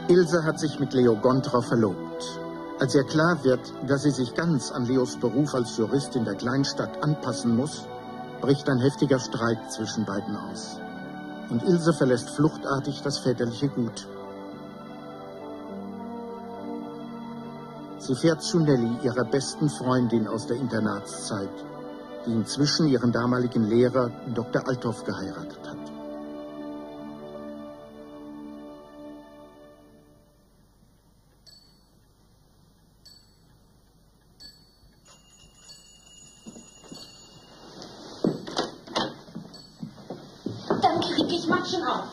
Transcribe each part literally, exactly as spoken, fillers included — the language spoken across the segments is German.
Ilse hat sich mit Leo Gontrau verlobt. Als ihr klar wird, dass sie sich ganz an Leos Beruf als Jurist in der Kleinstadt anpassen muss, bricht ein heftiger Streit zwischen beiden aus. Und Ilse verlässt fluchtartig das väterliche Gut. Sie fährt zu Nelly, ihrer besten Freundin aus der Internatszeit, die inzwischen ihren damaligen Lehrer Doktor Althoff geheiratet hat. Danke, Rieke, ich mach schon auf.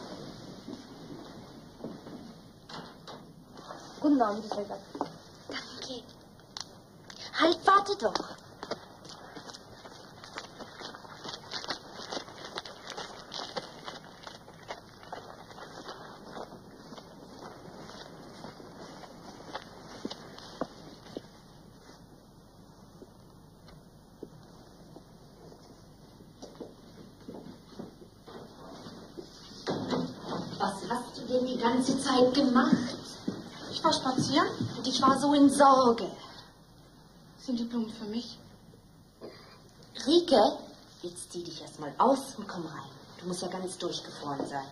Guten Abend, Helga. Danke. Halt, warte doch. Was hast du denn die ganze Zeit gemacht? Ich war spazieren. Und ich war so in Sorge. Sind die Blumen für mich? Rieke, jetzt zieh dich erst mal aus und komm rein. Du musst ja ganz durchgefroren sein.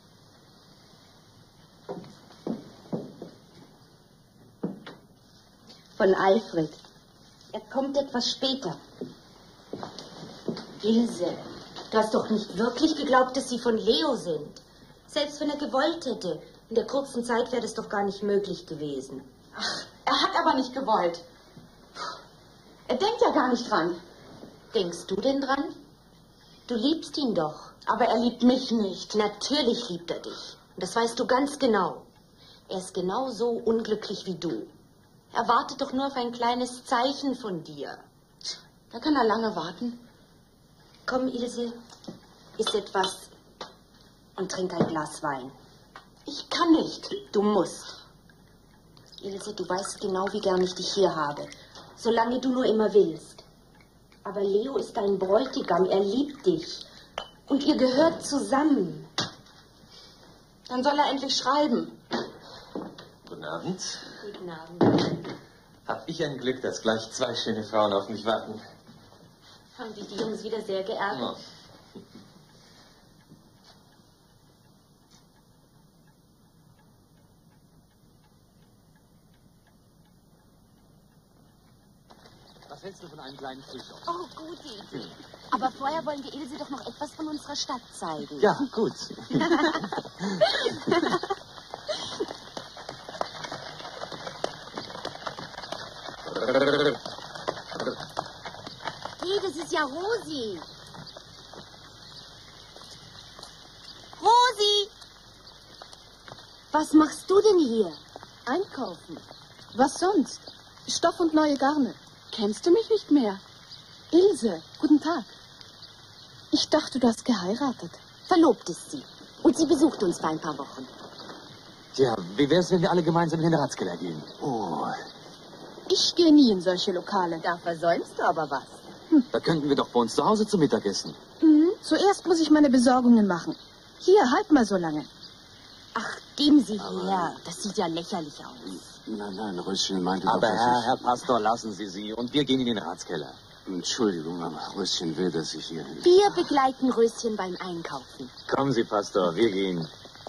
Von Alfred. Er kommt etwas später. Ilse, du hast doch nicht wirklich geglaubt, dass sie von Leo sind. Selbst wenn er gewollt hätte. In der kurzen Zeit wäre das doch gar nicht möglich gewesen. Ach, er hat aber nicht gewollt. Er denkt ja gar nicht dran. Denkst du denn dran? Du liebst ihn doch. Aber er liebt mich nicht. Natürlich liebt er dich. Und das weißt du ganz genau. Er ist genauso unglücklich wie du. Er wartet doch nur auf ein kleines Zeichen von dir. Da kann er lange warten. Komm, Ilse, iss etwas und trink ein Glas Wein. Ich kann nicht. Du musst. Ilse, du weißt genau, wie gern ich dich hier habe. Solange du nur immer willst. Aber Leo ist dein Bräutigam. Er liebt dich. Und ihr gehört zusammen. Dann soll er endlich schreiben. Guten Abend. Guten Abend. Hab ich ein Glück, dass gleich zwei schöne Frauen auf mich warten. Haben dich die Jungs wieder sehr geärgert? Ja. Was hältst du von einem kleinen Frühstück? Oh, gute Idee. Aber vorher wollen wir Ilse doch noch etwas von unserer Stadt zeigen. Ja, gut. Hey, das ist ja Rosi. Rosi! Was machst du denn hier? Einkaufen. Was sonst? Stoff und neue Garne. Kennst du mich nicht mehr? Ilse, guten Tag. Ich dachte, du hast geheiratet. Verlobt ist sie. Und sie besucht uns für ein paar Wochen. Tja, wie wär's, wenn wir alle gemeinsam in den Ratskeller gehen? Oh, Ich gehe nie in solche Lokale. Da versäumst du aber was. da könnten wir doch bei uns zu Hause zum Mittag essen. Mhm. Zuerst muss ich meine Besorgungen machen. Hier, halt mal so lange. Ach, geben Sie her. Das sieht ja lächerlich aus. Nein, nein, Röschen meinte Aber doch, dass Herr, ich... Herr Pastor, lassen Sie sie und wir gehen in den Ratskeller. Entschuldigung, aber Röschen will, dass ich hier... Wir begleiten Röschen beim Einkaufen. Kommen Sie, Pastor, wir gehen.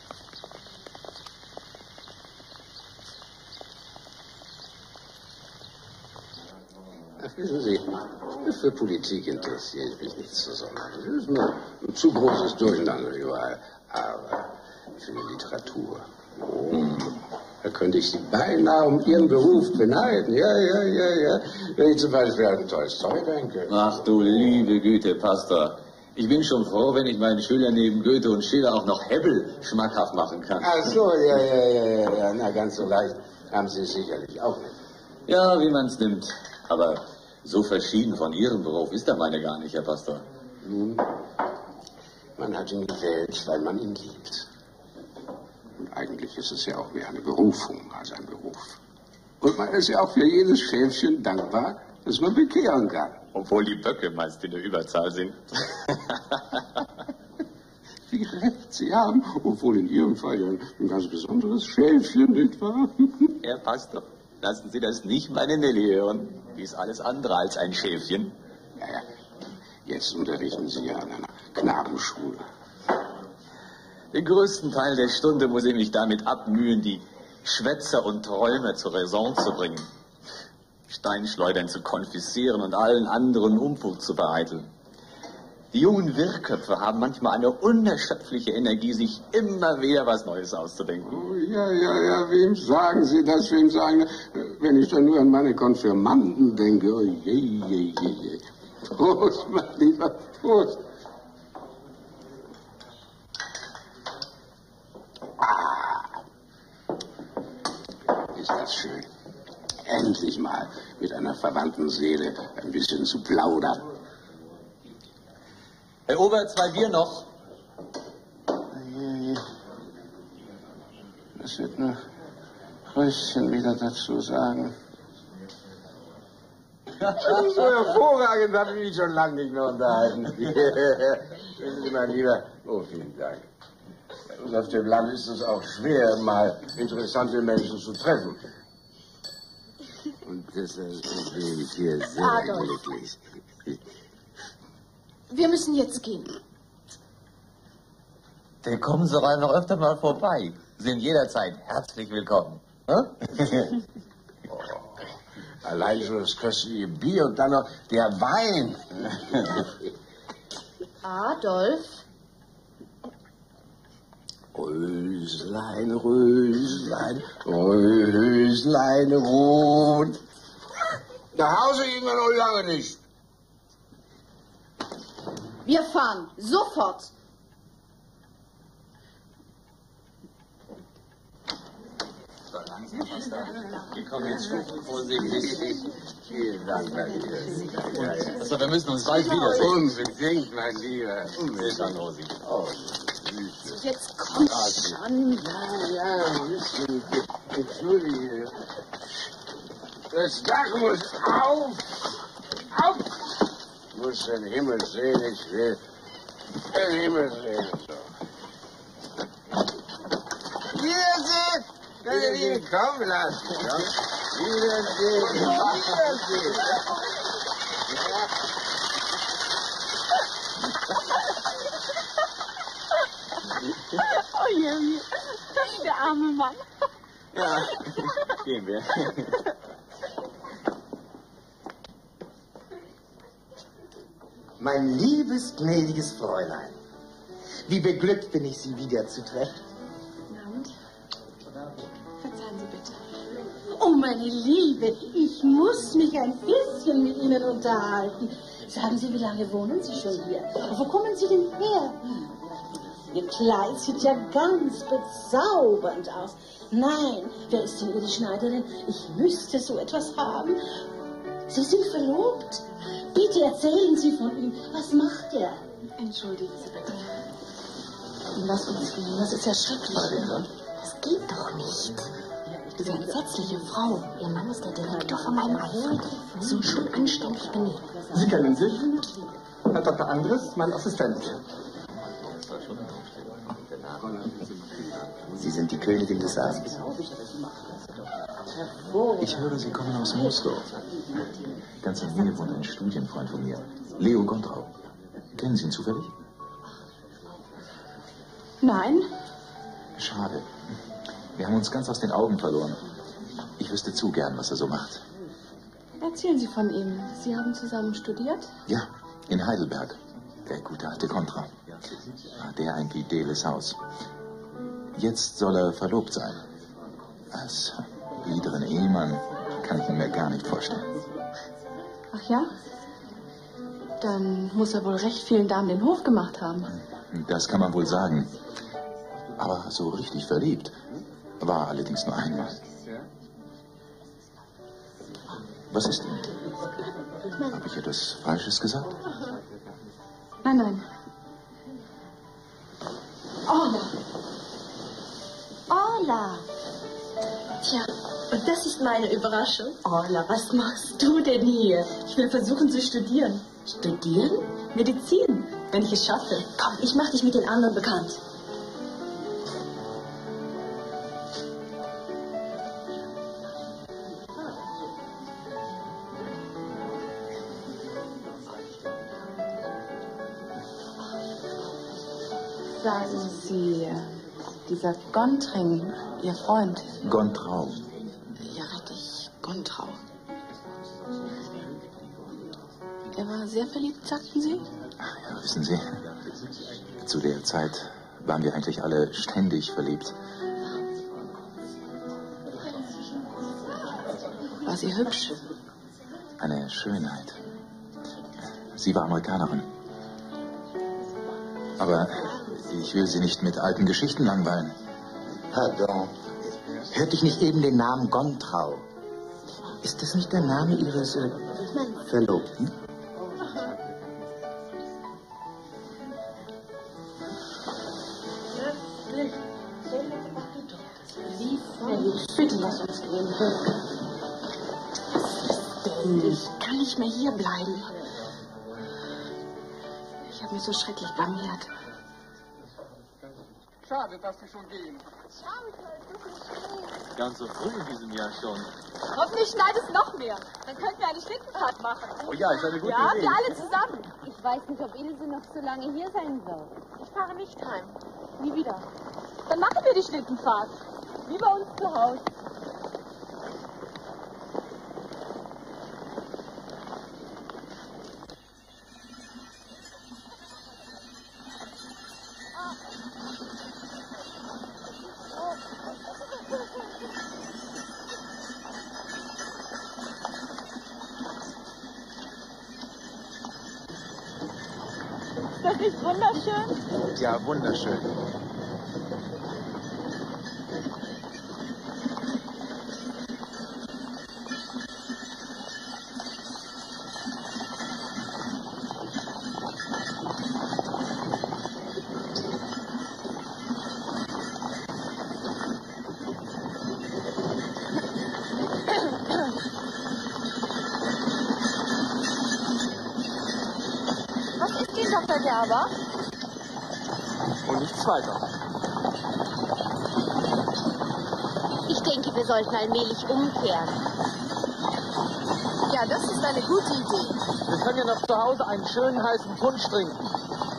Ach, wissen Sie, für Politik interessiere ich mich nicht so sonderlich. Es ist nur ein zu großes Durcheinander überall. Aber für die Literatur, oh, da könnte ich Sie beinahe um Ihren Beruf beneiden. Ja, ja, ja, ja. Wenn ich zum Beispiel an Tolstoi denke. Ach du liebe Güte, Pastor. Ich bin schon froh, wenn ich meinen Schülern neben Goethe und Schiller auch noch Hebbel schmackhaft machen kann. Ach so, ja, ja, ja, ja, ja. Na, ganz so leicht haben Sie es sicherlich auch nicht. Ja, wie man's nimmt. Aber so verschieden von Ihrem Beruf ist der meine gar nicht, Herr Pastor. Nun, man hat ihn gewählt, weil man ihn liebt. Und eigentlich ist es ja auch mehr eine Berufung als ein Beruf. Und man ist ja auch für jedes Schäfchen dankbar, das man bekehren kann. Obwohl die Böcke meist in der Überzahl sind. wie recht Sie haben, obwohl in Ihrem Fall ja ein ganz besonderes Schäfchen, nicht wahr? Herr Pastor, lassen Sie das nicht meine Nelly hören. Die ist alles andere als ein Schäfchen. Ja, ja. Jetzt unterrichten Sie ja an einer Knabenschule. Den größten Teil der Stunde muss ich mich damit abmühen, die Schwätzer und Träumer zur Raison zu bringen, Steinschleudern zu konfiszieren und allen anderen Unfug zu vereiteln. Die jungen Wirrköpfe haben manchmal eine unerschöpfliche Energie, sich immer wieder was Neues auszudenken. Oh, ja, ja, ja, wem sagen Sie das, wem sagen Sie? Wenn ich dann nur an meine Konfirmanden denke, oh je, je, je, je. Prost, mein lieber, Prost. Ah, ist das schön. Endlich mal mit einer verwandten Seele ein bisschen zu plaudern. Herr Ober, zwei Bier noch. Das wird nur Röschen wieder dazu sagen. So hervorragend, habe ich mich schon lange nicht mehr unterhalten. Wissen Sie, mein Lieber, oh, vielen Dank. Bei uns auf dem Land ist es auch schwer, mal interessante Menschen zu treffen. Und deshalb bin ich hier sehr Adolf. glücklich. Wir müssen jetzt gehen. Dann kommen Sie doch noch öfter mal vorbei. Sind jederzeit herzlich willkommen. Hm? Oh, allein schon das köstliche Bier und dann noch der Wein. Adolf? Röslein, Röslein, Röslein rot. Nach Hause gehen wir noch lange nicht. Wir fahren sofort. Wir kommen jetzt schon vorsichtig. Vielen Dank, mein Lieber. Also, wir müssen uns bald wiedersehen. Unbedingt, mein Lieber. Bis dann, Rosi. Oh, Süße. Jetzt komm schon. Ja, ja, ein bisschen. Entschuldige. Das Dach muss auf. Auf. Ich muss den Himmel sehen, ich will den Himmel sehen. So. Wiedersehen! Wiedersehen, komm, lass. Ja. Wiedersehen. Wiedersehen. Oh je, der arme Mann. Ja, gehen wir. Mein liebes, gnädiges Fräulein, wie beglückt bin ich, Sie wiederzutreffen. Verzeihen Sie bitte. Oh, meine Liebe, ich muss mich ein bisschen mit Ihnen unterhalten. Sagen Sie, wie lange wohnen Sie schon hier? Wo kommen Sie denn her? Ihr Kleid sieht ja ganz bezaubernd aus. Nein, wer ist denn Ihre Schneiderin? Ich müsste so etwas haben. Sie sind verlobt? Bitte erzählen Sie von ihm. Was macht er? Entschuldigen Sie bitte. Lass uns gehen. Das ist ja schrecklich. Das geht doch nicht. Diese entsetzliche Frau. Ihr Mann ist der Direktor von meinem Alfred. So schon anständig benehmen. Sie kennen sich? Herr Doktor Andres, mein Assistent. Sie sind die Königin des Saals. Ich höre, Sie kommen aus Moosdorf. Ganz in der Nähe wohnt ein Studienfreund von mir, Leo Gontrau. Kennen Sie ihn zufällig? Nein. Schade. Wir haben uns ganz aus den Augen verloren. Ich wüsste zu gern, was er so macht. Erzählen Sie von ihm. Sie haben zusammen studiert? Ja, in Heidelberg. Der gute alte Gontrau. Der ein fideles Haus. Jetzt soll er verlobt sein. Als biederen Ehemann kann ich ihn mir gar nicht vorstellen. Ach ja? Dann muss er wohl recht vielen Damen den Hof gemacht haben. Das kann man wohl sagen. Aber so richtig verliebt war er allerdings nur einmal. Was ist denn? Habe ich etwas Falsches gesagt? Nein, nein. Orla. Orla. Tja, und Das ist meine Überraschung. Orla, was machst du denn hier? Ich will versuchen zu studieren. Studieren? Medizin, wenn ich es schaffe. Komm, ich mach dich mit den anderen bekannt. Sagen Sie, dieser Gontring, Ihr Freund? Gontrau. Ja, richtig, Gontrau. Er war sehr verliebt, sagten Sie? Ach ja, wissen Sie, zu der Zeit waren wir eigentlich alle ständig verliebt. War sie hübsch? Eine Schönheit. Sie war Amerikanerin. Aber ich will Sie nicht mit alten Geschichten langweilen. Pardon. Hörte ich nicht eben den Namen Gontrau? Ist das nicht der Name Ihres äh, Verlobten? Bitte lass uns gehen. Ich kann nicht mehr hier bleiben. Ich habe mich so schrecklich blamiert. Schade, dass Sie schon gehen. Ganz so früh in diesem Jahr schon. Hoffentlich schneit es noch mehr. Dann könnten wir eine Schlittenfahrt machen. Oh ja, ist eine gute ja, Idee. Ja, wir alle zusammen. Ich weiß nicht, ob Ilse noch so lange hier sein wird. Ich fahre nicht heim. Nie wieder. Dann machen wir die Schlittenfahrt. Wie bei uns zu Hause. Ist das nicht wunderschön? Ja, wunderschön. Was ist denn, Doktor Gerber? Und nichts weiter. Ich denke, wir sollten allmählich umkehren. Ja, das ist eine gute Idee. Wir können ja noch zu Hause einen schönen heißen Punsch trinken.